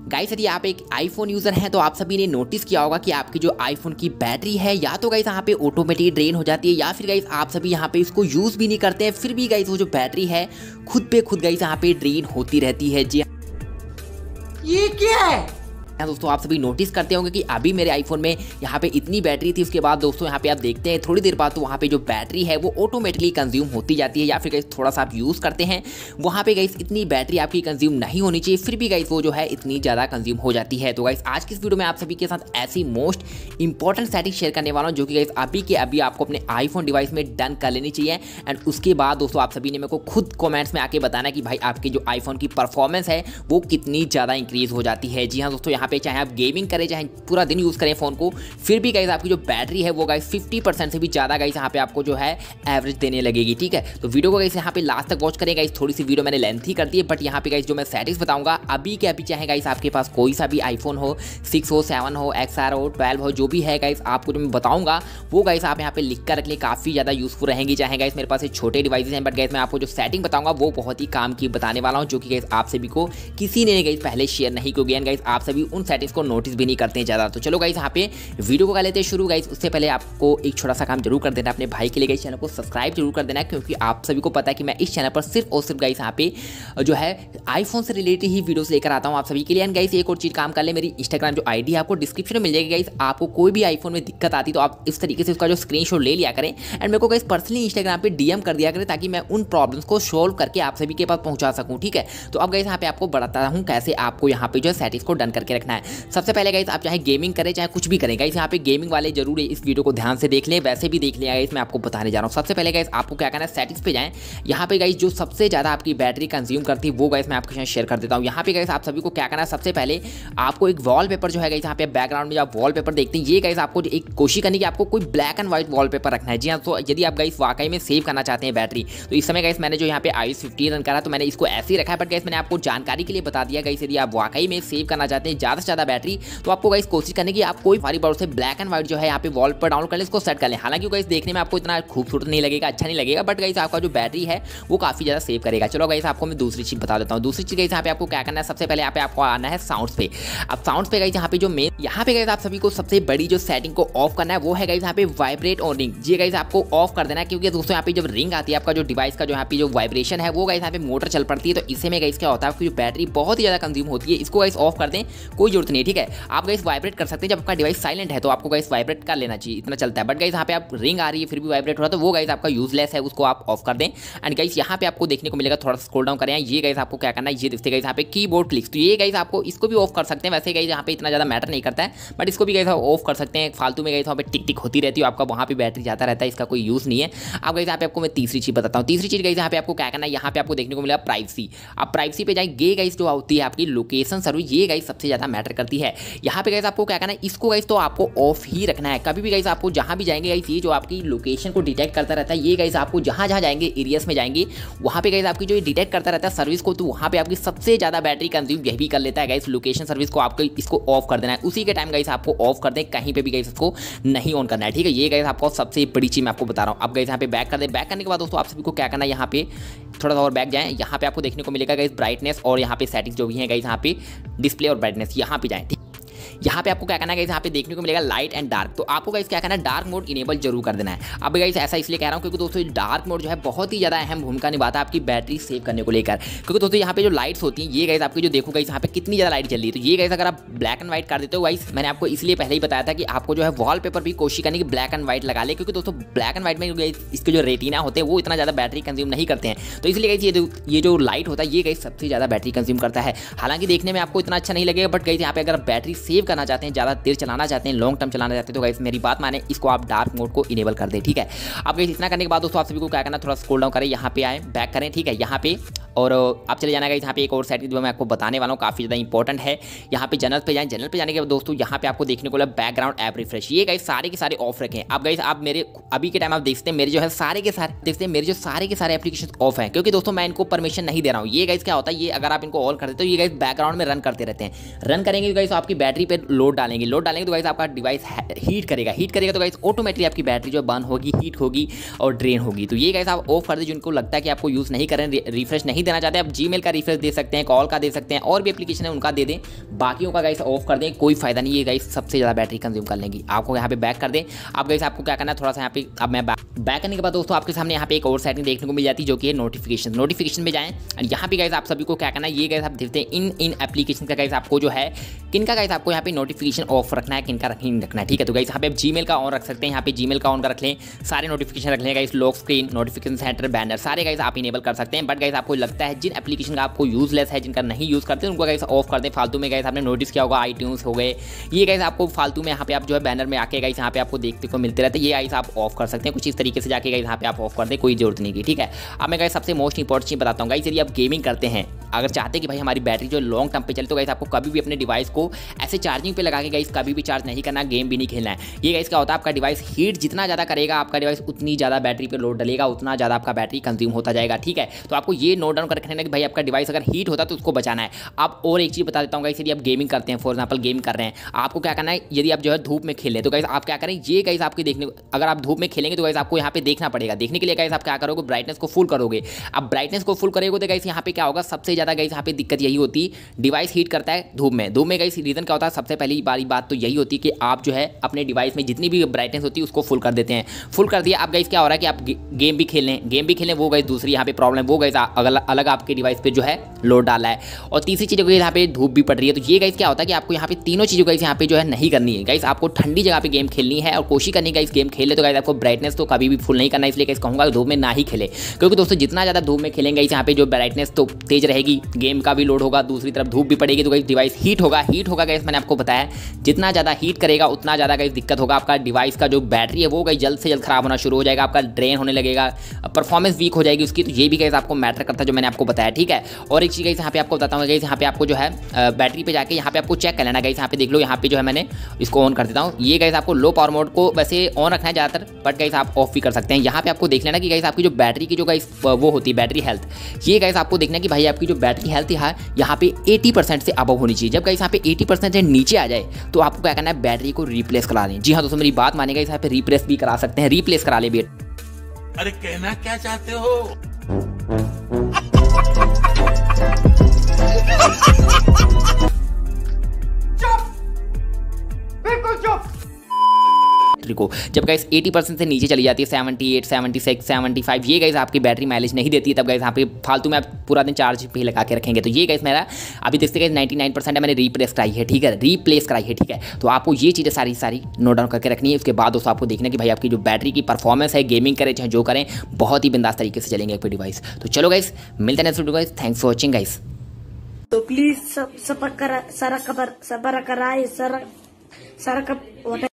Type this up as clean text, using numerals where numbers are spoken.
Guys यदि आप एक आईफोन यूज़र हैं तो आप सभी ने नोटिस किया होगा कि आपकी जो आईफोन की बैटरी है या तो गाइस यहाँ पे ऑटोमेटिक ड्रेन हो जाती है या फिर गाइस आप सभी यहाँ पे इसको यूज़ भी नहीं करते हैं, फिर भी गाइस वो जो बैटरी है खुद पे खुद गाइस यहाँ पे ड्रेन होती रहती है। जी ये क्या है? दोस्तों आप सभी नोटिस करते होंगे कि अभी मेरे आईफोन में यहाँ पे इतनी बैटरी थी, उसके बाद दोस्तों यहाँ पे आप देखते हैं थोड़ी देर बाद तो वहाँ पे जो बैटरी है वो ऑटोमेटिकली कंज्यूम होती जाती है, या फिर गाइस थोड़ा सा आप यूज़ करते हैं वहाँ पे गाइस इतनी बैटरी आपकी कंज्यूम नहीं होनी चाहिए, फिर भी गाइस वो जो है इतनी ज़्यादा कंज्यूम हो जाती है। तो गाइस आज की इस वीडियो में आप सभी के साथ ऐसी मोस्ट इंपॉर्टेंट सेटिंग शेयर करने वाला हूँ जो कि गाइस अभी के अभी आपको अपने आईफोन डिवाइस में डन कर लेनी चाहिए। एंड उसके बाद दोस्तों आप सभी ने मेरे को खुद कॉमेंट्स में आके बताना कि भाई आपकी जो आईफोन की परफॉर्मेंस है वो कितनी ज़्यादा इंक्रीज हो जाती है। जी हाँ दोस्तों, यहाँ पे चाहे आप गेमिंग करें चाहे पूरा दिन यूज़ करें फ़ोन को, फिर भी गाइस आपकी जो बैटरी है वो गाइस 50% से भी ज़्यादा गाइस यहाँ पे आपको जो है एवरेज देने लगेगी। ठीक है, तो वीडियो को गाइस यहाँ पे लास्ट तक वॉच करें। गाइस थोड़ी सी वीडियो मैंने लेंथी कर दी है, बट यहाँ पे गाइस जो मैं सेटिंग्स बताऊंगा अभी के अभी, चाहे गाइस आपके पास कोई सा भी आईफोन हो, 6 हो, 7 हो, XR हो, 12 हो, जो भी है गाइस आपको जो मैं बताऊंगा वो गाइस आप यहाँ पे लिख कर रख लें, काफ़ी ज़्यादा यूजफुल रहेंगी। चाहे गाइस मेरे पास छोटे डिवाइसेज हैं, बट गाइस मैं आपको जो सेटिंग बताऊंगा वो बहुत ही काम की बताने वाला हूँ, जो कि गाइस आप सभी को किसी ने गाइस पहले शेयर नहीं किया गया। गाइस आप सभी उन सेटिंग्स को नोटिस भी नहीं करते हैं ज़्यादा। तो चलो गाइस यहाँ पे वीडियो को कर लेते हैं शुरू। गाइस उससे पहले आपको एक छोटा सा काम जरूर कर देना, अपने भाई के लिए गाइस चैनल को सब्सक्राइब जरूर कर देना, क्योंकि आप सभी को पता है कि मैं इस चैनल पर सिर्फ और सिर्फ गाइस यहाँ पे जो है आईफोन से रिलेटेड ही वीडियोस लेकर आता हूँ आप सभी के लिए। एंड गाइस एक और चीज़ काम कर ले, मेरी इंस्टाग्राम जो आईडी है आपको डिस्क्रिप्शन में मिल जाएगी। गाइस आपको कोई भी आईफोन में दिक्कत आती तो आप इस तरीके से उसका जो स्क्रीनशॉट ले लिया करें एंड मेरे को गाइस पर्सनली इंस्टाग्राम पे डीएम कर दिया करें, ताकि मैं उन प्रॉब्लम्स को सॉल्व करके आप सभी के पास पहुंचा सकूं। ठीक है, तो अब गाइस यहाँ पे आपको बताता हूँ कैसे आपको यहाँ पे जो है सेटिंग्स को डन करके रखना है। सबसे पहले गाइस आप चाहे गेमिंग करें चाहे कुछ भी करें, गाइस यहाँ पे गेमिंग वाले जरूर इस वीडियो को ध्यान से देख लें, वैसे भी देख लें गाइस, मैं आपको बताने जा रहा हूँ। सबसे पहले गाइस आपको क्या करना है, सेटिंग्स पे जाएं। यहाँ पे गाइस जो सबसे ज़्यादा आपकी बैटरी कंज्यूम करती है वो गाइस मैं आपके साथ शेयर कर देता हूँ। यहाँ पे गाइस आप सभी को क्या करना है, सबसे पहले आपको एक वॉलपेपर जो है गाइस यहाँ पे बैकग्राउंड में जो आप वॉलपेपर देखते हैं, ये गाइस आपको एक कोशिश करनी कि आपको कोई ब्लैक एंड व्हाइट वॉलपेपर रखना है। जी हाँ, तो यदि आप गाइस वाकई में सेव करना चाहते हैं बैटरी, तो इस समय गाइस मैंने जो यहाँ पे iOS 15 रन करा तो मैंने इसको ऐसे ही रखा है, बट गाइस मैंने आपको जानकारी के लिए बता दिया गाइस, यदि आप वाकई में सेव करना चाहते हैं ज़्यादा से ज़्यादा बैटरी, तो आपको गाइस कोशिश करनी कि आप कोई बारी बार से ब्लैक एंड व्हाइट जो है यहाँ पे वॉल पर डाउनलोड कर लें, इसको सेट कर लें। हालांकि गाइस देखने में आपको इतना खूबसूरत नहीं लगेगा, अच्छा नहीं लगेगा, बट गाइस आपका जो बैटरी है वो काफ़ी ज़्यादा सेव करेगा। चलो गाइस आपको मैं दूसरी चीज़ बता देता हूँ। दूसरी चीज़ गाइस यहाँ पे आपको क्या करना है, सबसे पहले यहाँ पे आपको आना है साउंड्स पे। अब साउंड्स पे गाइस यहाँ पे जो मेन यहाँ पे गाइस आप सभी को सबसे बड़ी जो सेटिंग को ऑफ करना है वो है गाइस यहाँ पे वाइब्रेट और रिंग। ये गाइस आपको ऑफ कर देना है, क्योंकि दोस्तों यहाँ पे जब रिंग आती है आपका जो डिवाइस का जो यहाँ पे जो वाइब्रेशन है वो गाइस यहाँ पे मोटर चल पड़ती है, तो इससे में गाइस क्या होता है आपकी जो बैटरी बहुत ही ज़्यादा कंज्यूम होती है। इसको गाइस ऑफ कर दें, कोई जरूरत नहीं। ठीक है, आप गाइस वाइब्रेट कर सकते हैं, जब आपका डिवाइस साइलेंट है तो आपको गाइस वाइब्रेट कर लेना चाहिए, इतना चलता है। बट गाइस यहाँ पे आप रिंग आ रही है फिर भी वाइब्रेट हो रहा है तो वो गाइस आपका यूजलेस है, उसको आप ऑफ कर दें। एंड गाइस यहाँ पे आपको देखने को मिलेगा, थोड़ा सा स्क्रॉल डाउन करें, ये गाइस आपको क्या करना है, ये दिखते गाइस यहाँ पे कीबोर्ड क्लिक्स, तो ये गाइस आपको इसको भी ऑफ कर सकते हैं। वैसे गाइस यहाँ पे इतना ज़्यादा मैटर नहीं करता है, बट इसको भी गाइस आप ऑफ कर सकते हैं। फालतू में गाइस वहाँ पे टिक टिक होती रहती है, आपका वहाँ पे बैटरी जाता रहता है, इसका कोई यूज़ नहीं है। अब गाइस यहाँ पे आपको मैं तीसरी चीज़ बताता हूँ। तीसरी चीज़ गाइस यहाँ पे आपको क्या करना है, यहाँ पे आपको देखने को मिलेगा प्राइवेसी। आप प्राइवेसी पे जाएंगे गाइस, जो होती है आपकी लोकेशन सर्विस, ये गाइस सबसे ज़्यादा मैटर करती है। यहाँ पे गाइस आपको क्या करना है, इसको गाइस तो आपको ऑफ ही रखना है। कभी भी गाइस आपको जहाँ भी जाएंगे गाइस, ये जो आपकी लोकेशन को डिटेक्ट करता रहता है, ये गाइस आपको जहाँ जहाँ जाएंगे एरियाज में जाएंगे वहाँ पे गाइस आपकी जो डिटेक्ट करता रहता है सर्विस को, तो वहाँ पे आपकी सबसे ज़्यादा बैटरी कंज्यूम यही भी कर लेता है गाइस, लोकेशन सर्विस को आपको इसको ऑफ कर देना है। उसी के टाइम गाइस आपको ऑफ कर दें, कहीं पे भी गाइस इसको नहीं ऑन करना है। ठीक है, ये गाइस आपको सबसे बड़ी चीज़ मैं आपको बता रहा हूँ। अब गाइस यहाँ पे बैक कर दें, बैक करने के बाद दोस्तों आप सभी को क्या करना है, यहाँ पे थोड़ा सा और बैक जाएं, यहाँ पे आपको देखने को मिलेगा गाइस ब्राइटनेस और यहाँ पे सेटिंग्स जो भी है गाइस, यहाँ पे डिस्प्ले और ब्राइटनेस, यहाँ पे जाएं। यहाँ पे आपको क्या करना है गाइस, यहाँ पे देखने को मिलेगा लाइट एंड डार्क, तो आपको गाइस क्या करना है, डार्क मोड इनेबल जरूर कर देना है। अब गाइस ऐसा इसलिए कह रहा हूँ क्योंकि दोस्तों डार्क मोड जो है बहुत ही ज़्यादा अहम भूमिका निभाता है आपकी बैटरी सेव करने को लेकर। क्योंकि दोस्तों यहाँ पे जो लाइट्स होती हैं, ये गाइस आपकी जो देखो गाइस यहाँ पे कितनी ज़्यादा लाइट चल रही है, तो ये गाइस अगर आप ब्लैक एंड व्हाइट कर देते हो गाइस, मैंने आपको इसलिए पहले ही बताया था कि आपको जो है वॉलपेपर भी कोशिश करनी कि ब्लैक एंड व्हाइट लगा ले, क्योंकि दोस्तों ब्लैक एंड व्हाइट में इसके जो रेटिना होते हैं वो इतना ज़्यादा बैटरी कंज्यूम नहीं करते हैं, तो इसलिए गाइस ये जो लाइट होता है ये गाइस सबसे ज़्यादा बैटरी कंज्यूम करता है। हालांकि देखने में आपको इतना अच्छा नहीं लगेगा, बट गाइस यहाँ पे अगर बैटरी सेव करना चाहते हैं, ज़्यादा देर चलाना चाहते हैं, लॉन्ग टर्म चलाना चाहते हैं, तो गाइस मेरी बात माने, इसको आप डार्क मोड को इनेबल कर दें। ठीक है, अब गाइस इतना करने के बाद दोस्तों आप सभी को क्या करना, थोड़ा स्क्रॉल डाउन करें, यहाँ पे आए, बैक करें। ठीक है, यहाँ पे और आप चले जाना गाइस, यहाँ पे एक और सेटिंग जो मैं आपको बताने वाला हूँ काफ़ी ज़्यादा इंपॉर्टेंट है। यहाँ पे जनरल पे जाएं, जनरल पे जाने के बाद दोस्तों यहाँ पे आपको देखने को मिला बैकग्राउंड ऐप रिफ्रेश, ये गाइस सारे के सारे ऑफ रखें। अब गाइस आप मेरे अभी के टाइम आप देखते हैं मेरे जो है सारे के सारे देखते हैं मेरे जो सारे के सारे एप्लीकेशन ऑफ हैं, क्योंकि दोस्तों मैं इनको परमिशन नहीं दे रहा हूँ। ये गाइस क्या होता है, ये अगर आप इनको ऑल कर देते हो ये गाइस बैकग्राउंड में रन करते रहते हैं, रन करेंगे गाइस आपकी बैटरी पे लोड डालेंगे तो गाइस आपका डिवाइस हीट करेगा तो गाइस ऑटोमेटिकली आपकी बैटरी जो बर्न होगी, हीट होगी और ड्रेन होगी। तो ये गाइस आप ऑफ कर दे, जिनको लगता है कि आपको यूज़ नहीं करें, रिफ्रेश नहीं देना चाहते, आप जीमेल का रिफ्रेश दे सकते हैं, कॉल का दे सकते हैं, और भी एप्लीकेशन है उनका दे दें, बाकियों का गाइस ऑफ कर दें, कोई फायदा नहीं है गाइस, सबसे ज़्यादा बैटरी कंज्यूम कर लेंगी। आपको यहाँ पे बैक कर दें। अब गाइस आपको क्या करना है, थोड़ा सा यहाँ पे अब मैं बैक करने के बाद दोस्तों आपके सामने यहाँ पे एक और सेटिंग देखने को मिल जाती है जो कि है नोटिफिकेशन में जाएं और यहाँ पे गाइस आप सभी को क्या करना है, ये गाइस आप देखते हैं इन एप्लीकेशन का गाइस आपको जो है किनका गाइस आपको यहाँ पे नोटिफिकेशन ऑफ रखना है, किनका नहीं रखना है, ठीक है। तो गाइस यहाँ पे आप जीमेल का ऑन रख सकते हैं, यहाँ पे जीमेल का ऑन कर रख लें, सारे नोटिफिकेशन रख लें guys, lock screen, notification centre, banner, सारे गाइस आप इनेबल कर सकते हैं। बट गाइस आपको लगता है जिन एप्लीकेशन का आपको यूजलेस है, जिनका नहीं यूज करते उनको गाइस ऑफ कर दें। फालतू में गाइस आपने नोटिस किया होगा iTunes हो गए, ये गाइस आपको फालतू में यहाँ पे आप जो है बैनर में आके गाइस यहाँ पे आपको देखते को मिलते रहते हैं, ये गाइस आप ऑफ कर सकते हैं। कुछ इस तरीके से जाके गाइस यहाँ पे आप ऑफ कर दें, कोई जरूरत नहीं की, ठीक है। अब मैं गाइस सबसे मोस्ट इंपॉर्टेंट चीज बताता हूँ गाइस, यदि आप गेमिंग करते हैं, अगर चाहते हैं कि भाई हमारी बैटरी जो लॉन्ग टर्म पे चले, तो गाइस आपको कभी भी अपने डिवाइस को ऐसे चार्जिंग पे लगा के गाइस कभी भी चार्ज नहीं करना, गेम भी नहीं खेलना है। ये गाइस क्या होता है, आपका डिवाइस हीट जितना ज़्यादा करेगा, आपका डिवाइस उतनी ज़्यादा बैटरी पे लोड डलेगा, उतना ज़्यादा आपका बैटरी कंज्यूम होता जाएगा, ठीक है। तो आपको ये नोट डाउन कर रखना है कि भाई आपका डिवाइस अगर हीट होता है तो उसको बचाना है। आप और एक चीज़ बता देता हूँ गाइस, यदि आप गेमिंग करते हैं, फॉर एग्जाम्पल गेम कर रहे हैं, आपको क्या करना है, यदि आप जो है धूप में खेलें तो गाइस आप क्या करें, ये गाइस आपके देखने, अगर आप धूप में खेलेंगे तो गाइस आपको यहाँ पे देखना पड़ेगा। देखने के लिए गाइस आप क्या करोगे, ब्राइटनेस को फुल करोगे। अब ब्राइटनेस को फुल करोगे तो गाइस यहाँ पे क्या होगा, सबसे ज़्यादा गाइस यहाँ पे दिक्कत यही होती, डिवाइस हीट करता है धूप में गाइस। रीजन क्या होता है, सबसे पहली बारी बात तो यही होती है कि आप जो है अपने डिवाइस में जितनी भी ब्राइटनेस होती है उसको फुल कर देते हैं। फुल कर दिया, अब गाइस क्या हो रहा है कि आप गेम भी खेलें, वो गाइस दूसरी यहाँ पे प्रॉब्लम, वो गाइस अलग आपके डिवाइस पे जो है लोड डाला है। और तीसरी चीज़ यहाँ पे धूप भी पड़ रही है। तो ये गाइस क्या होता है कि आपको यहाँ पे तीनों चीज़ों गाइस यहाँ पे जो है नहीं करनी है गाइस, आपको ठंडी जगह पे गेम खेलनी है और कोशिश करनी है गाइस गेम खेले तो गाइस आपको ब्राइटनेस तो कभी भी फुल नहीं करना, इसलिए गाइस कहूँगा धूप में ना ही खेले, क्योंकि दोस्तों जितना ज़्यादा धूप में खेलेंगे यहाँ पे जो ब्राइटनेस तो तेज रहेगी, गेम का भी लोड होगा, दूसरी तरफ धूप भी पड़ेगी, तो गाइस डिवाइस हीट होगा गाइस। मैंने आपको बताया जितना ज़्यादा हीट करेगा उतना ज़्यादा गाइस दिक्कत होगा, आपका डिवाइस का जो बैटरी है वो गाइस जल्द से जल्द खराब होना शुरू हो जाएगा, आपका ड्रेन होने लगेगा, परफॉर्मेंस वीक हो जाएगी उसकी। तो ये भी गाइस आपको मैटर करता है जो मैंने आपको बताया, ठीक है। और एक चीज़ गाइस यहाँ पे आपको बताता हूँ गाइस, यहाँ पे आपको जो है बैटरी पे जाके यहाँ पे आपको चेक कर लेना गाइस, यहाँ पे देख लो, यहाँ पे जो है मैंने इसको ऑन कर देता हूँ। ये गाइस आपको लो पावर मोड को वैसे ऑन रखना है ज़्यादातर, बट गाइस आप ऑफ भी कर सकते हैं। यहाँ पे आपको देख लेना कि गाइस आपकी जो बैटरी की जो गाइस वो होती है बैटरी हेल्थ, ये गाइस आपको देखना कि भाई आपकी जो बैटरी हेल्थ है यहाँ पे 80% से अबव होनी चाहिए। जब गाइस यहाँ पे 80% से नीचे आ जाए तो आपको क्या करना है, बैटरी को रिप्लेस करा दें। जी हाँ दोस्तों, मेरी बात मानेगा, इस यहाँ पे रिप्लेस भी करा सकते हैं, रिप्लेस करा ले बेट। अरे कहना क्या चाहते हो? चुप, बिल्कुल चुप। को जब गाइस 80% से नीचे चली जाती है, 78, 76, 75, ये गाइस आपकी बैटरी माइलेज नहीं देती है, तब गाइस यहाँ पे फालतू में आप पूरा दिन चार्ज पे लगा के रखेंगे। तो ये गाइस मेरा अभी देखते गाइस 99% है, मैंने रिप्लेस कराई है, ठीक है, रिप्लेस कराई है, ठीक है। तो आपको ये चीज़ें सारी नोट डाउन करके रखनी है। उसके बाद दोस्तों आपको देखना कि भाई आपकी जो बैटरी की परफॉर्मेंस है, गेमिंग करें चाहे जो करें, बहुत ही बिंदास तरीके से चलेंगे आपके डिवाइस। तो चलो गाइस, मिलते हैं next video guys, thanks for watching guys. तो प्लीज सब